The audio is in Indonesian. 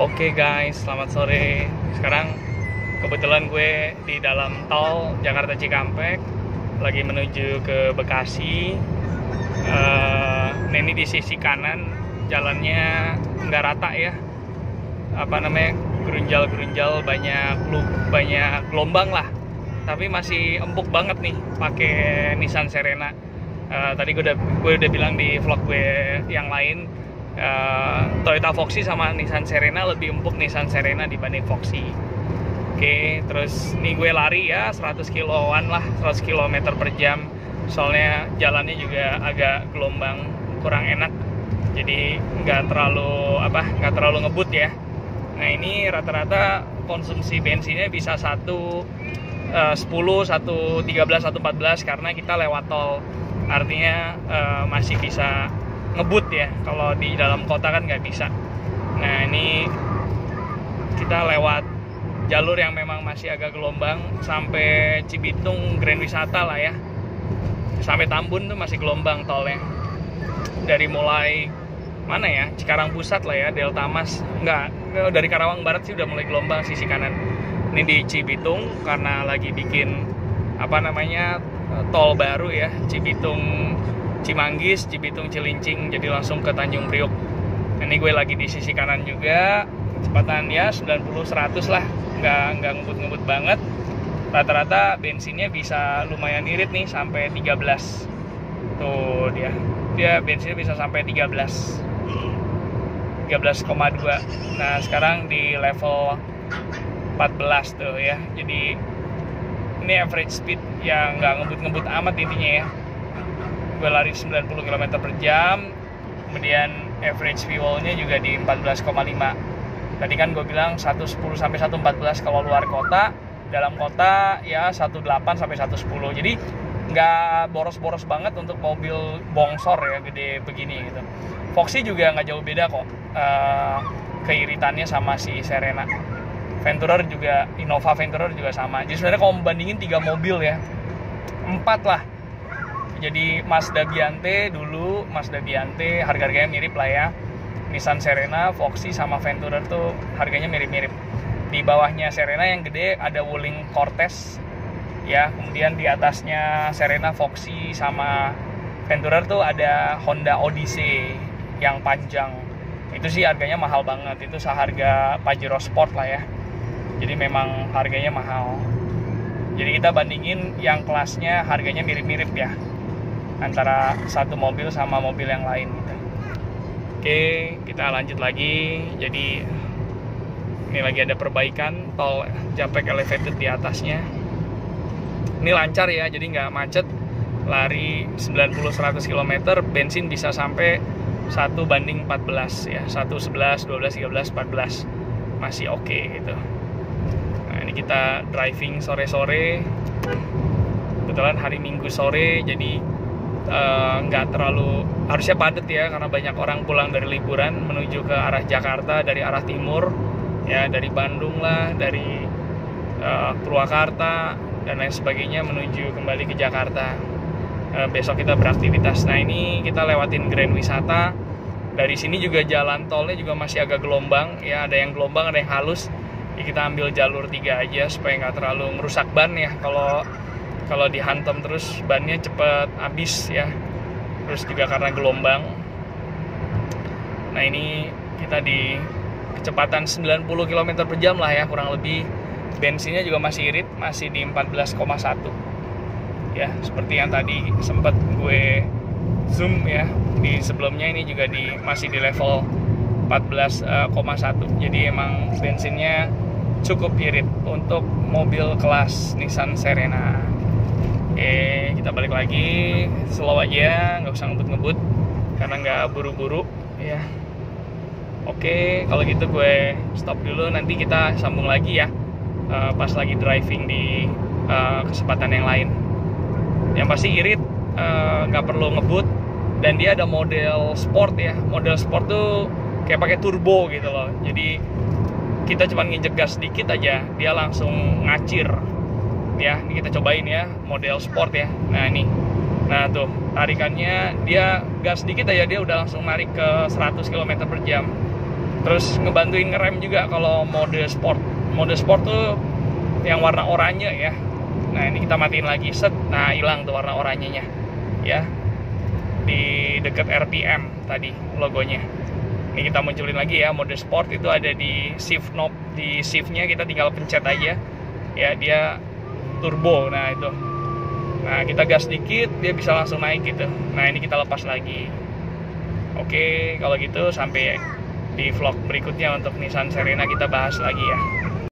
Oke guys, selamat sore. Sekarang kebetulan gue di dalam tol Jakarta Cikampek, lagi menuju ke Bekasi. Ini di sisi kanan jalannya nggak rata ya, gerunjal-gerunjal, banyak gelombang lah. Tapi masih empuk banget nih pakai Nissan Serena. Tadi gue udah bilang di vlog gue yang lain. Toyota Foxy sama Nissan Serena lebih empuk Nissan Serena dibanding Foxy. Oke, terus ini gue lari ya 100 kiloan lah, 100 km per jam. Soalnya jalannya juga agak gelombang, kurang enak. Jadi nggak terlalu ngebut ya. Nah ini rata-rata konsumsi bensinnya bisa 110, 113, 114 karena kita lewat tol. Artinya masih bisa ngebut ya, kalau di dalam kota kan nggak bisa. Nah ini kita lewat jalur yang memang masih agak gelombang sampai Cibitung Grand Wisata lah ya, sampai Tambun tuh masih gelombang tolnya. Dari mulai mana ya, Cikarang Pusat lah ya, Delta Mas dari Karawang Barat sih udah mulai gelombang sisi kanan. Ini di Cibitung karena lagi bikin tol baru ya, Cibitung Cimanggis, Cibitung Cilincing, jadi langsung ke Tanjung Priok. Ini gue lagi di sisi kanan juga, kecepatan ya 90-100 lah, nggak ngebut-ngebut banget. Rata-rata bensinnya bisa lumayan irit nih, sampai 13. Tuh dia bensinnya bisa sampai 13,2. Nah sekarang di level 14 tuh ya, jadi ini average speed yang nggak ngebut-ngebut amat intinya ya. Gue lari 90 km per jam, kemudian average fuelnya juga di 14,5. Tadi kan gue bilang 110 sampai 114 kalau luar kota, dalam kota ya 18 sampai 110. Jadi nggak boros-boros banget untuk mobil bongsor ya, gede begini gitu. Foxy juga nggak jauh beda kok, keiritannya sama si Serena. Venturer juga, Innova Venturer juga sama. Jadi sebenarnya kalau membandingin 3 mobil ya, 4 lah. Jadi Mazda Biante harga-harganya mirip lah ya. Nissan Serena, Foxy sama Venturer tuh harganya mirip-mirip. Di bawahnya Serena yang gede ada Wuling Cortez ya, kemudian di atasnya Serena, Foxy sama Venturer tuh ada Honda Odyssey yang panjang. Itu sih harganya mahal banget, itu seharga Pajero Sport lah ya. Jadi memang harganya mahal. Jadi kita bandingin yang kelasnya harganya mirip-mirip ya, antara satu mobil sama mobil yang lain gitu. Oke, kita lanjut lagi. Jadi ini lagi ada perbaikan tol Japek Elevated di atasnya. Ini lancar ya, jadi nggak macet. Lari 90-100 km, bensin bisa sampai 1:14 ya, 1:11, 12, 13, 14 masih oke gitu. Nah ini kita driving sore-sore, kebetulan hari Minggu sore, jadi nggak terlalu, harusnya padat ya karena banyak orang pulang dari liburan menuju ke arah Jakarta dari arah timur ya, dari Bandung lah, dari Purwakarta dan lain sebagainya menuju kembali ke Jakarta. Besok kita beraktivitas. Nah ini kita lewatin Grand Wisata. Dari sini juga jalan tolnya juga masih agak gelombang ya, ada yang gelombang ada yang halus ya, kita ambil jalur 3 aja supaya nggak terlalu merusak ban ya. Kalau dihantam terus bannya cepet habis ya, terus juga karena gelombang. Nah ini kita di kecepatan 90 km per jam lah ya kurang lebih. Bensinnya juga masih irit, masih di 14,1 ya, seperti yang tadi sempat gue zoom ya. Di sebelumnya ini juga masih di level 14,1. Jadi emang bensinnya cukup irit untuk mobil kelas Nissan Serena. Oke, kita balik lagi, slow aja, nggak usah ngebut-ngebut karena nggak buru-buru ya. Oke, kalau gitu gue stop dulu, nanti kita sambung lagi ya pas lagi driving di kesempatan yang lain. Yang pasti irit, nggak perlu ngebut, dan dia ada model sport ya. Model sport tuh kayak pakai turbo gitu loh, jadi kita cuma nginjek gas sedikit aja dia langsung ngacir ya. Ini kita cobain ya model sport ya. Nah ini, nah tuh tarikannya dia gas sedikit aja dia udah langsung narik ke 100 km per jam. Terus ngebantuin ngerem juga kalau mode sport. Mode sport tuh yang warna oranye ya. Nah ini kita matiin lagi, set, nah hilang tuh warna oranyenya ya, di dekat RPM tadi logonya. Ini kita munculin lagi ya, mode sport itu ada di shift knob, di shiftnya kita tinggal pencet aja ya, dia turbo. Nah itu, nah kita gas dikit dia bisa langsung naik gitu. Nah ini kita lepas lagi. Oke, kalau gitu sampai di vlog berikutnya untuk Nissan Serena kita bahas lagi ya.